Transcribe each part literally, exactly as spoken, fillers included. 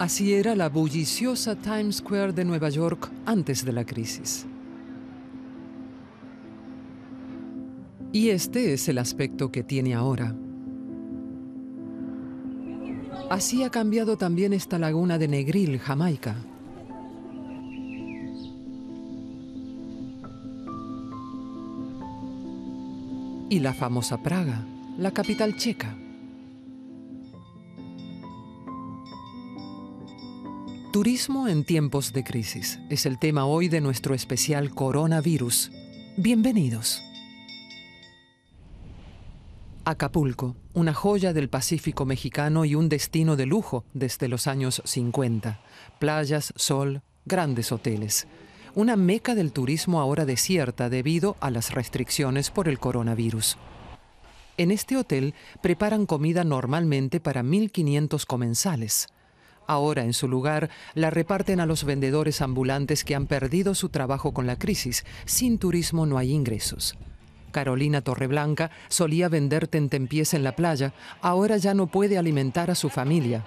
Así era la bulliciosa Times Square de Nueva York antes de la crisis. Y este es el aspecto que tiene ahora. Así ha cambiado también esta laguna de Negril, Jamaica. Y la famosa Praga, la capital checa. Turismo en tiempos de crisis es el tema hoy de nuestro especial Coronavirus. Bienvenidos. Acapulco, una joya del Pacífico mexicano y un destino de lujo desde los años cincuenta. Playas, sol, grandes hoteles. Una meca del turismo ahora desierta debido a las restricciones por el coronavirus. En este hotel preparan comida normalmente para mil quinientos comensales. Ahora, en su lugar, la reparten a los vendedores ambulantes que han perdido su trabajo con la crisis. Sin turismo no hay ingresos. Carolina Torreblanca solía vender tentempiés en la playa. Ahora ya no puede alimentar a su familia.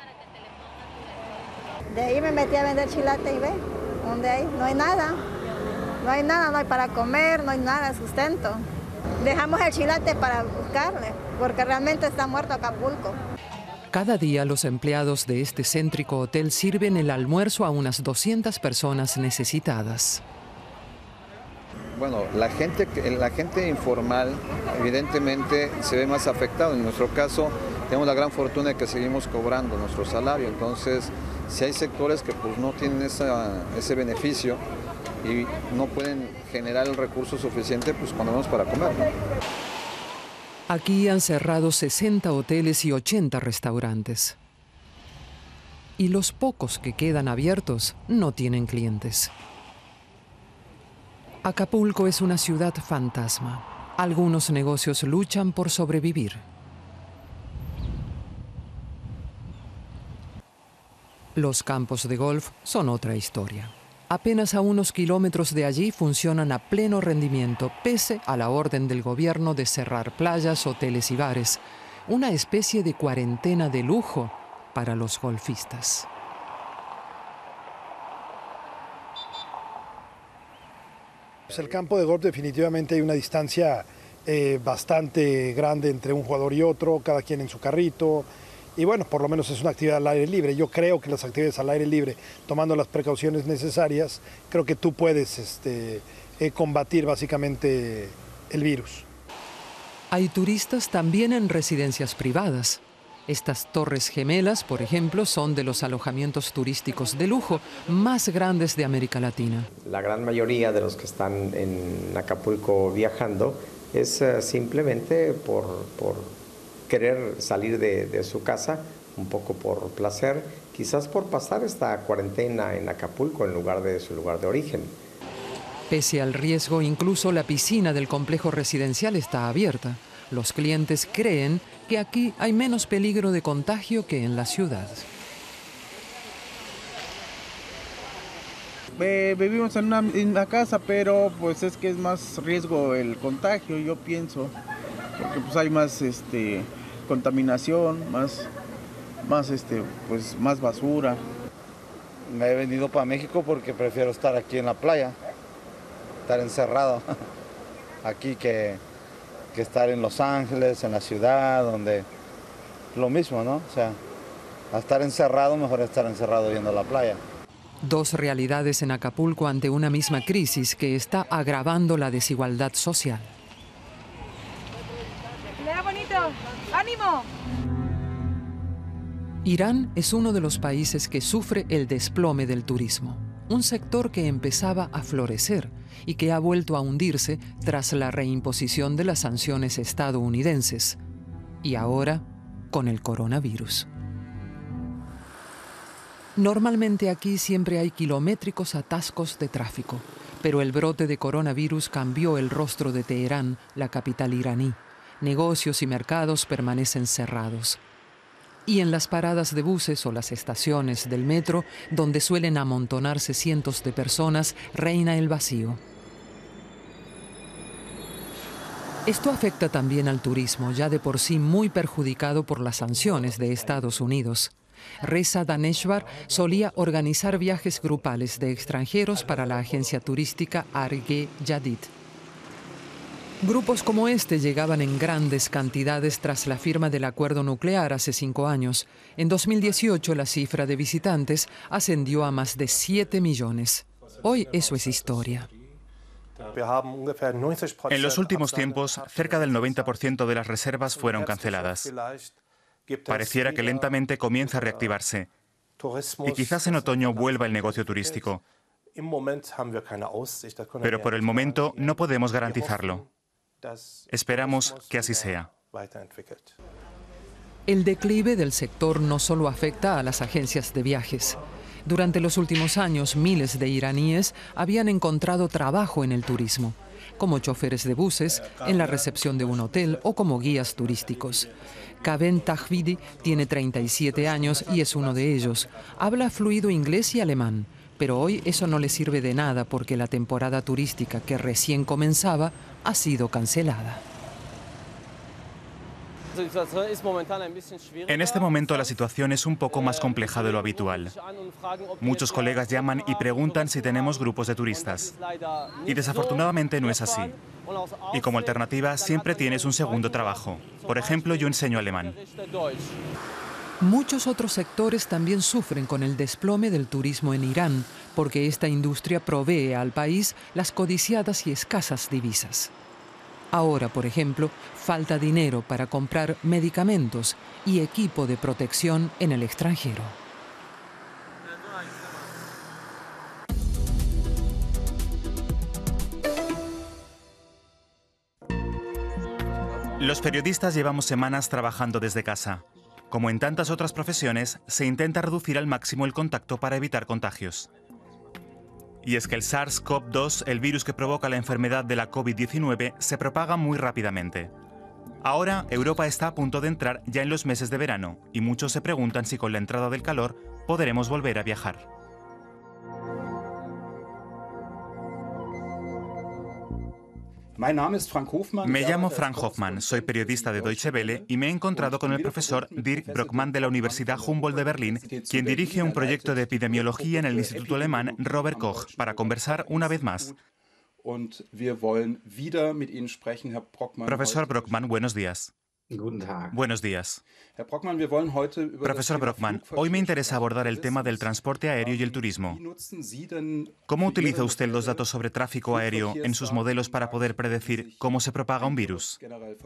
De ahí me metí a vender chilates y ve, ¿dónde hay? No hay nada. No hay nada, no hay para comer, no hay nada de sustento. Dejamos el chilate para buscarle, porque realmente está muerto Acapulco. Cada día los empleados de este céntrico hotel sirven el almuerzo a unas doscientas personas necesitadas. Bueno, la gente, la gente informal evidentemente se ve más afectada. En nuestro caso tenemos la gran fortuna de que seguimos cobrando nuestro salario. Entonces, si hay sectores que pues, no tienen esa, ese beneficio y no pueden generar el recurso suficiente, pues cuando vamos para comer, ¿no? Aquí han cerrado sesenta hoteles y ochenta restaurantes. Y los pocos que quedan abiertos no tienen clientes. Acapulco es una ciudad fantasma. Algunos negocios luchan por sobrevivir. Los campos de golf son otra historia. Apenas a unos kilómetros de allí funcionan a pleno rendimiento, pese a la orden del gobierno de cerrar playas, hoteles y bares. Una especie de cuarentena de lujo para los golfistas. Pues el campo de golf definitivamente hay una distancia eh, bastante grande entre un jugador y otro, cada quien en su carrito. Y bueno, por lo menos es una actividad al aire libre. Yo creo que las actividades al aire libre, tomando las precauciones necesarias, creo que tú puedes este, eh, combatir básicamente el virus. Hay turistas también en residencias privadas. Estas torres gemelas, por ejemplo, son de los alojamientos turísticos de lujo más grandes de América Latina. La gran mayoría de los que están en Acapulco viajando es uh, simplemente por... por querer salir de, de su casa, un poco por placer, quizás por pasar esta cuarentena en Acapulco en lugar de su lugar de origen. Pese al riesgo, incluso la piscina del complejo residencial está abierta. Los clientes creen que aquí hay menos peligro de contagio que en la ciudad. Eh, vivimos en una, en una casa, pero pues es que es más riesgo el contagio, yo pienso. Porque pues hay más este, contaminación, más, más, este, pues, más basura. Me he venido para México porque prefiero estar aquí en la playa, estar encerrado aquí que, que estar en Los Ángeles, en la ciudad, donde lo mismo, ¿no? O sea, a estar encerrado, mejor estar encerrado viendo la playa. Dos realidades en Acapulco ante una misma crisis que está agravando la desigualdad social. Bonito, ánimo. Irán es uno de los países que sufre el desplome del turismo, un sector que empezaba a florecer y que ha vuelto a hundirse tras la reimposición de las sanciones estadounidenses, y ahora con el coronavirus. Normalmente aquí siempre hay kilométricos atascos de tráfico, pero el brote de coronavirus cambió el rostro de Teherán, la capital iraní. Negocios y mercados permanecen cerrados. Y en las paradas de buses o las estaciones del metro, donde suelen amontonarse cientos de personas, reina el vacío. Esto afecta también al turismo, ya de por sí muy perjudicado por las sanciones de Estados Unidos. Reza Daneshvar solía organizar viajes grupales de extranjeros para la agencia turística Arge Jadid. Grupos como este llegaban en grandes cantidades tras la firma del acuerdo nuclear hace cinco años. En dos mil dieciocho la cifra de visitantes ascendió a más de siete millones. Hoy eso es historia. En los últimos tiempos, cerca del noventa por ciento de las reservas fueron canceladas. Pareciera que lentamente comienza a reactivarse. Y quizás en otoño vuelva el negocio turístico. Pero por el momento no podemos garantizarlo. Esperamos que así sea. El declive del sector no solo afecta a las agencias de viajes. Durante los últimos años, miles de iraníes habían encontrado trabajo en el turismo, como choferes de buses, en la recepción de un hotel o como guías turísticos. Kaven Tahvidi tiene treinta y siete años y es uno de ellos. Habla fluido inglés y alemán, pero hoy eso no le sirve de nada porque la temporada turística que recién comenzaba ha sido cancelada. En este momento la situación es un poco más compleja de lo habitual. Muchos colegas llaman y preguntan si tenemos grupos de turistas. Y desafortunadamente no es así. Y como alternativa siempre tienes un segundo trabajo. Por ejemplo, yo enseño alemán. Muchos otros sectores también sufren con el desplome del turismo en Irán, porque esta industria provee al país las codiciadas y escasas divisas. Ahora, por ejemplo, falta dinero para comprar medicamentos y equipo de protección en el extranjero. Los periodistas llevamos semanas trabajando desde casa. Como en tantas otras profesiones, se intenta reducir al máximo el contacto para evitar contagios. Y es que el SARS CoV dos, el virus que provoca la enfermedad de la COVID diecinueve, se propaga muy rápidamente. Ahora, Europa está a punto de entrar ya en los meses de verano, y muchos se preguntan si con la entrada del calor podremos volver a viajar. Me llamo Frank Hoffmann, soy periodista de Deutsche Welle y me he encontrado con el profesor Dirk Brockmann de la Universidad Humboldt de Berlín, quien dirige un proyecto de epidemiología en el Instituto Alemán Robert Koch, para conversar una vez más. Profesor Brockmann, buenos días. Buenos días. Profesor Brockmann, hoy me interesa abordar el tema del transporte aéreo y el turismo. ¿Cómo utiliza usted los datos sobre tráfico aéreo en sus modelos para poder predecir cómo se propaga un virus?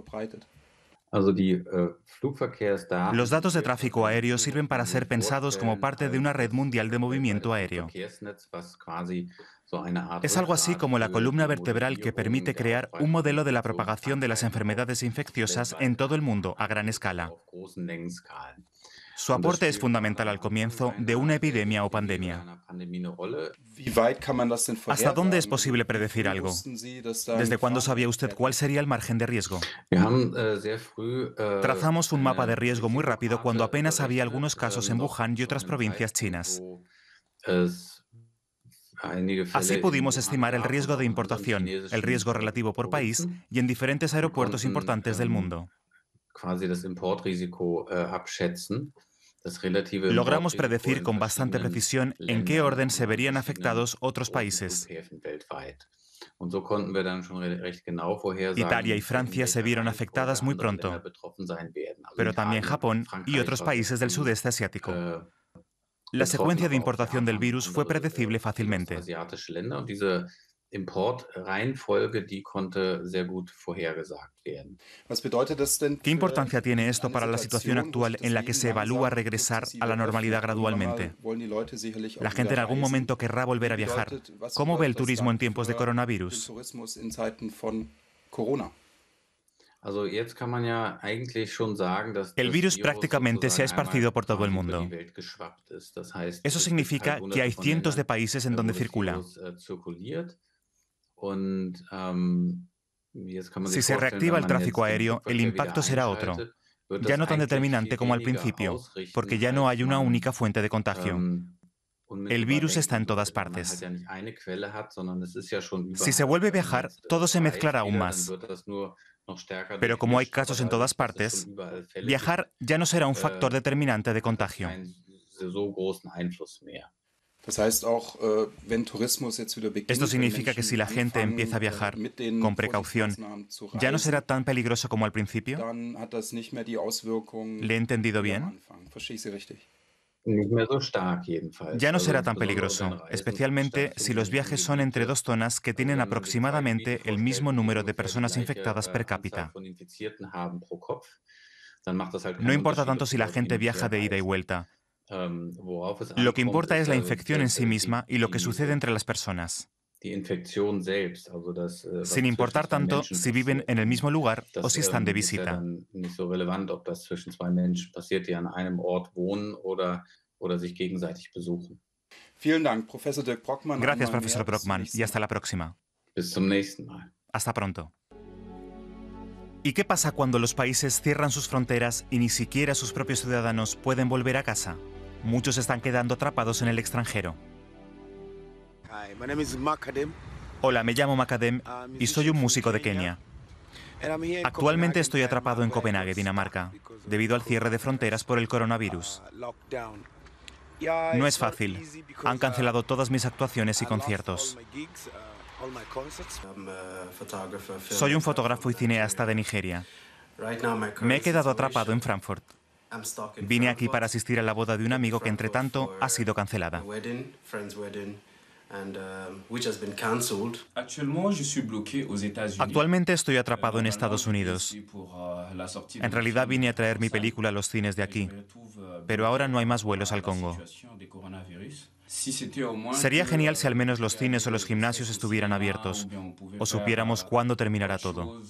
Los datos de tráfico aéreo sirven para ser pensados como parte de una red mundial de movimiento aéreo. Es algo así como la columna vertebral que permite crear un modelo de la propagación de las enfermedades infecciosas en todo el mundo a gran escala. Su aporte es fundamental al comienzo de una epidemia o pandemia. ¿Hasta dónde es posible predecir algo? ¿Desde cuándo sabía usted cuál sería el margen de riesgo? Trazamos un mapa de riesgo muy rápido cuando apenas había algunos casos en Wuhan y otras provincias chinas. Así pudimos estimar el riesgo de importación, el riesgo relativo por país y en diferentes aeropuertos importantes del mundo. Logramos predecir con bastante precisión en qué orden se verían afectados otros países. Italia y Francia se vieron afectadas muy pronto, pero también Japón y otros países del sudeste asiático. La secuencia de importación del virus fue predecible fácilmente. ¿Qué importancia tiene esto para la situación actual en la que se evalúa regresar a la normalidad gradualmente? La gente en algún momento querrá volver a viajar. ¿Cómo ve el turismo en tiempos de coronavirus? El virus prácticamente se ha esparcido por todo el mundo. Eso significa que hay cientos de países en donde circula. Si se reactiva el tráfico aéreo, el impacto será otro. Ya no tan determinante como al principio, porque ya no hay una única fuente de contagio. El virus está en todas partes. Si se vuelve a viajar, todo se mezclará aún más. Pero como hay casos en todas partes, viajar ya no será un factor determinante de contagio. Esto significa que si la gente empieza a viajar con precaución, ¿ya no será tan peligroso como al principio? ¿Le he entendido bien? Ya no será tan peligroso, especialmente si los viajes son entre dos zonas que tienen aproximadamente el mismo número de personas infectadas per cápita. No importa tanto si la gente viaja de ida y vuelta. Lo que importa es la infección en sí misma y lo que sucede entre las personas. Sin importar tanto si viven en el mismo lugar o si están de visita. Gracias, profesor Brockmann, y hasta la próxima. Hasta pronto. ¿Y qué pasa cuando los países cierran sus fronteras y ni siquiera sus propios ciudadanos pueden volver a casa? Muchos están quedando atrapados en el extranjero. Hola, me llamo Makadem y soy un músico de Kenia. Actualmente estoy atrapado en Copenhague, Dinamarca, debido al cierre de fronteras por el coronavirus. No es fácil. Han cancelado todas mis actuaciones y conciertos. Soy un fotógrafo y cineasta de Nigeria. Me he quedado atrapado en Frankfurt. Vine aquí para asistir a la boda de un amigo que, entre tanto, ha sido cancelada. Actualmente estoy atrapado en Estados Unidos. En realidad vine a traer mi película a los cines de aquí, pero ahora no hay más vuelos al Congo. Sería genial si al menos los cines o los gimnasios estuvieran abiertos, o supiéramos cuándo terminará todo.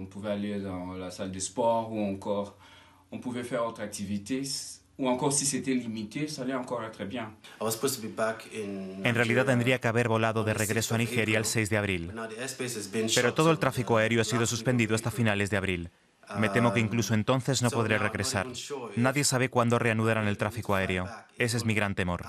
En realidad tendría que haber volado de regreso a Nigeria el seis de abril, pero todo el tráfico aéreo ha sido suspendido hasta finales de abril. Me temo que incluso entonces no podré regresar. Nadie sabe cuándo reanudarán el tráfico aéreo. Ese es mi gran temor.